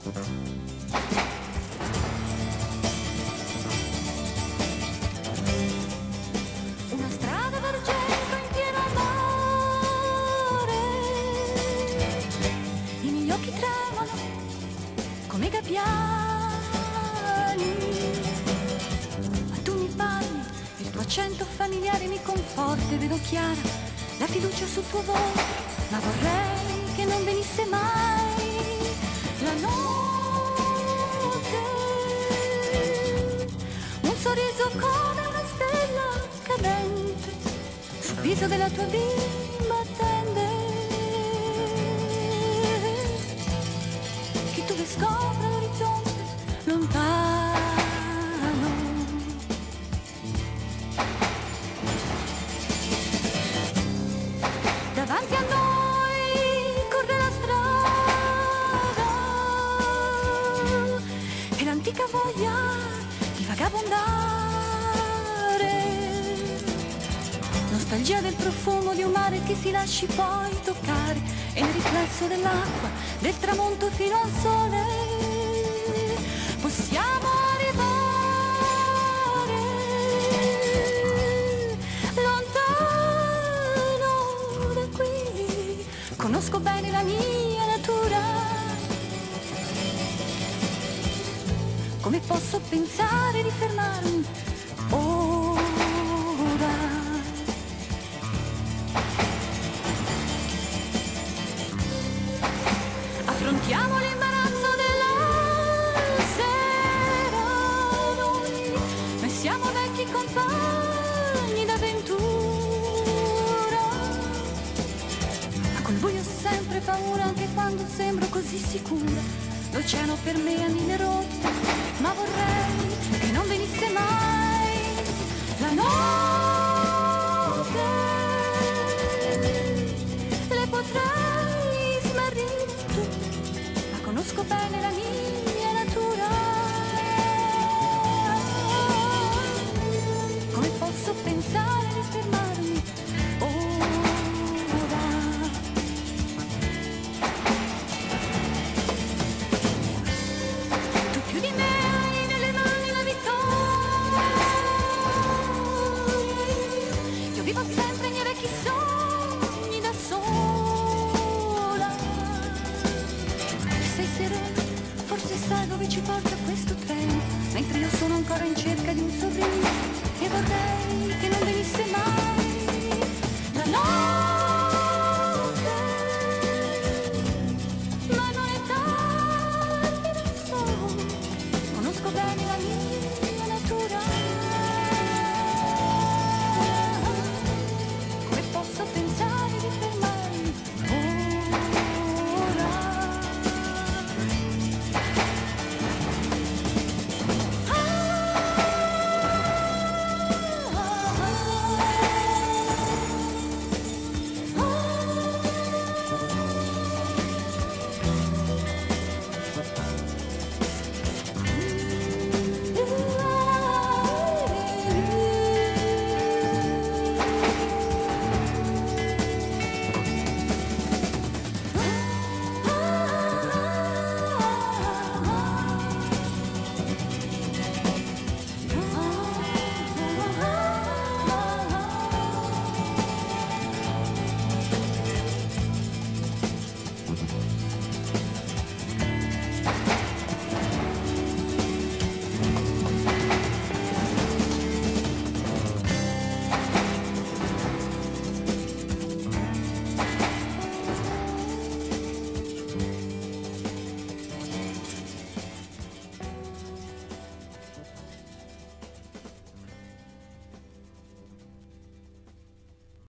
Una strada d'argento in pieno mare, i miei occhi tremano come gabbiani, ma tu mi parli, il tuo accento familiare mi conforta e vedo chiara la fiducia sul tuo volto, ma vorrei che non venisse mai la notte. Un sorriso come una stella cadente sul viso della tua bimba attende che tu le scopra l'orizzonte lontano. Davanti a noi corre la strada e l'antica voglia di vagabondare, nostalgia del profumo di un mare che si lasci poi toccare e nel riflesso dell'acqua, del tramonto fino al sole possiamo arrivare lontano da qui. Conosco bene la mia natura, come posso pensare di fermarmi ora? Affrontiamo l'imbarazzo della sera, noi siamo vecchi compagni d'avventura, ma col buio ho sempre paura anche quando sembro così sicura. L'oceano per me ha mille rotte, ma vorrei che non venisse mai la notte. Le potrei smarrire tutte, ma conosco bene la mia natura. Come posso pensare di fermarmi ora? Tu più di me hai nelle mani la vittoria. Io vivo sempre i miei vecchi sogni da sola. Sei serena, forse sai dove ci porta